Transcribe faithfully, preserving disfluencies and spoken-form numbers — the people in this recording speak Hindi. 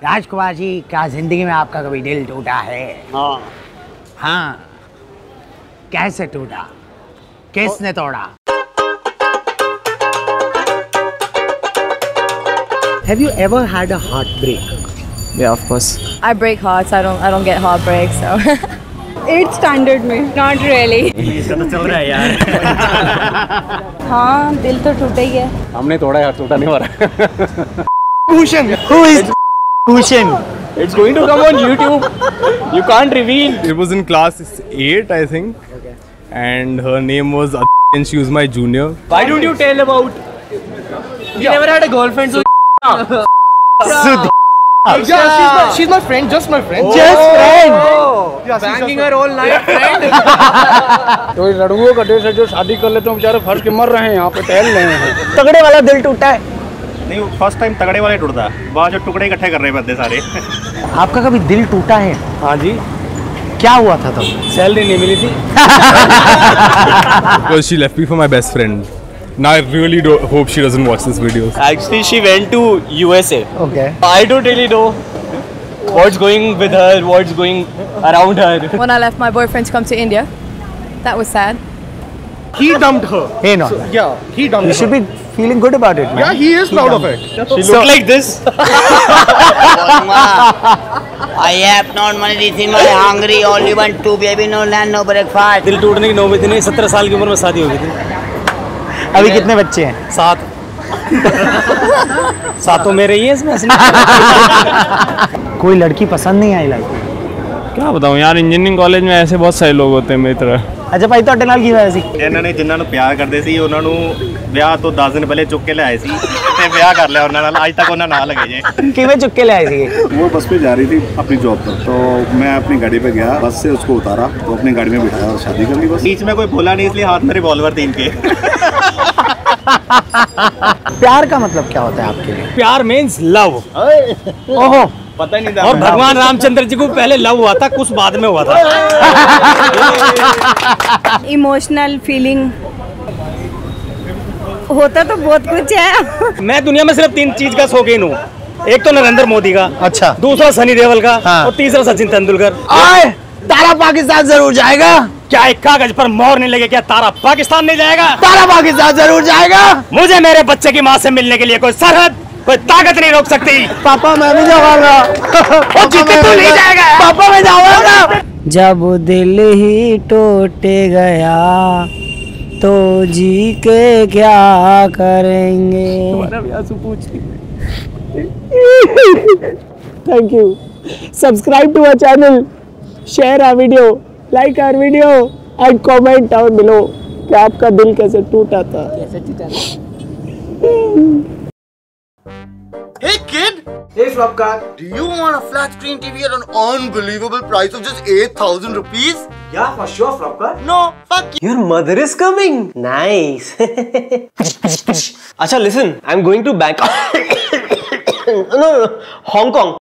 राजकुमार जी, क्या जिंदगी में आपका कभी दिल टूटा है? हाँ हाँ, कैसे टूटा, किसने तोड़ा? Have you ever had a heartbreak? Yeah, of course. I break hearts. I don't. I don't get heartbreak. So. Eighth standard में. Not really. इसका तो चल रहा है यार। हाँ, दिल तो टूटा ही है। हमने तोड़ा यार, टूटा नहीं हो रहा। Bhushan, who is Bhushan? It's going to come on YouTube. You can't reveal. It was in class eight, I think, okay. And her name was Ad and she was my junior. Why don't you tell about? You never had a girlfriend, so. Sudh. Yeah, she's my, she's my friend, just my friend. Oh. Just friend. Oh. Yeah, banging her all night, friend. तो इस लड़कों का डेट है जो शादी कर लेते हैं बेचारे फर्श के मर रहे हैं यहाँ पे टहल रहे हैं। तगड़े वाला दिल टूटा है? नहीं, फर्स्ट टाइम तगड़े वाले टूटता है, वहाँ जो टुकड़े इकट्ठे कर रहे हैं बंदे सारे। आपका कभी दिल टूटा है? हाँ जी। क्या हुआ था तब? सैलरी नहीं मिली थी। Because she left me for my best friend. Now I really do hope she doesn't watch this video. Actually, she went to U S A. Okay. I don't really know what's going with her, what's going around her. When I left my boyfriend to come to India, that was sad. He dumped her. Hey, no. So, yeah, he dumped You her. should be feeling good about it, man. Yeah, he is proud of it. She looked like this. I have not money, this is my hungry, only want two baby, no land, no breakfast. दिल टूटने की नौबत नहीं, सत्रह साल की उम्र में शादी हो गई थी। अभी कितने बच्चे हैं? सात। सातों मेरे ही हैं इसमें। कोई लड़की पसंद नहीं आई लाइफ में? क्या बताऊँ यार, इंजीनियरिंग कॉलेज में ऐसे बहुत सारे लोग होते हैं मेरी तरह। अच्छा भाई, ਤੁਹਾਡੇ ਨਾਲ ਕੀ ਹੋਇਆ ਸੀ? ਇਹਨਾਂ ਨੇ ਜਿਨ੍ਹਾਂ ਨੂੰ ਪਿਆਰ ਕਰਦੇ ਸੀ ਉਹਨਾਂ ਨੂੰ ਵਿਆਹ ਤੋਂ ਦਸ ਦਿਨ ਪਹਿਲੇ ਚੁੱਕ ਕੇ ਲਿਆਏ ਸੀ ਤੇ ਵਿਆਹ ਕਰ ਲਿਆ ਉਹਨਾਂ ਨਾਲ। ਅੱਜ ਤੱਕ ਉਹਨਾਂ ਨਾਲ ਲੱਗੇ ਜੇ। ਕਿਵੇਂ ਚੁੱਕ ਕੇ ਲਿਆਏ ਸੀਗੇ? वो बस पे जा रही थी अपनी जॉब पर, तो मैं अपनी गाड़ी पे गया, बस से उसको उतारा तो अपनी गाड़ी में बिठाया और शादी कर ली बस। बीच में कोई बोला नहीं, इसलिए हाथ में रिवॉल्वर थी इनके। प्यार का मतलब क्या होता है आपके लिए? प्यार मीन्स लव। ओहो, पता ही नहीं था। और भगवान रामचंद्र जी को पहले लव हुआ था, कुछ बाद में हुआ था। इमोशनल फीलिंग होता तो बहुत कुछ है। मैं दुनिया में सिर्फ तीन चीज का शौकीन हूँ। एक तो नरेंद्र मोदी का, अच्छा, दूसरा सनी देओल का, हाँ। और तीसरा सचिन तेंदुलकर। आए, तारा पाकिस्तान जरूर जाएगा। क्या एक कागज पर मोहर नहीं लगे, क्या तारा पाकिस्तान नहीं जाएगा? तारा पाकिस्तान जरूर जाएगा। मुझे मेरे बच्चे की माँ से मिलने के लिए कोई सरहद, कोई ताकत नहीं रोक सकती। पापा मैं भी जाऊंगा। तू नहीं जाएगा। पापा मैं जाऊंगा। जब दिल ही टूटे गया तो जी के क्या करेंगे? Thank you. Subscribe to our channel, share our video, like our video and comment down below कि आपका दिल कैसे टूटा था। Hey kid! Hey Flopkart, Do you want a flat screen T V at an unbelievable price of just eight thousand rupees? yeah, for sure Flopkart. No, fuck you! Your mother is coming. Nice. Acha, listen. I'm going to Bangkok. no, no, no, Hong Kong.